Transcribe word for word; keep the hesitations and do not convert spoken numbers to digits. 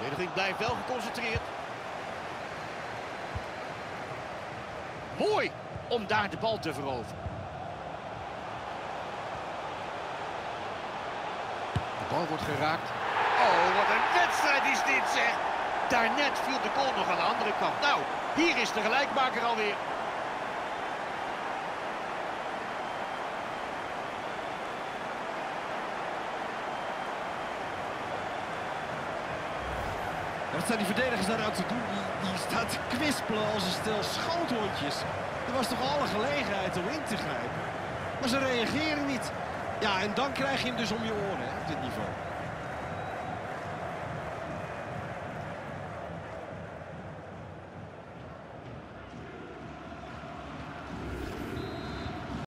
verdediging blijft wel geconcentreerd. Mooi om daar de bal te veroveren. De bal wordt geraakt. Oh, wat een wedstrijd is dit, zeg! Daarnet viel de goal nog aan de andere kant. Nou, hier is de gelijkmaker alweer. Wat staan die verdedigers daar nou te doen? Die, die staat te kwispelen als een stel schoothondjes. Er was toch alle gelegenheid om in te grijpen. Maar ze reageren niet. Ja, en dan krijg je hem dus om je oren, hè, op dit niveau.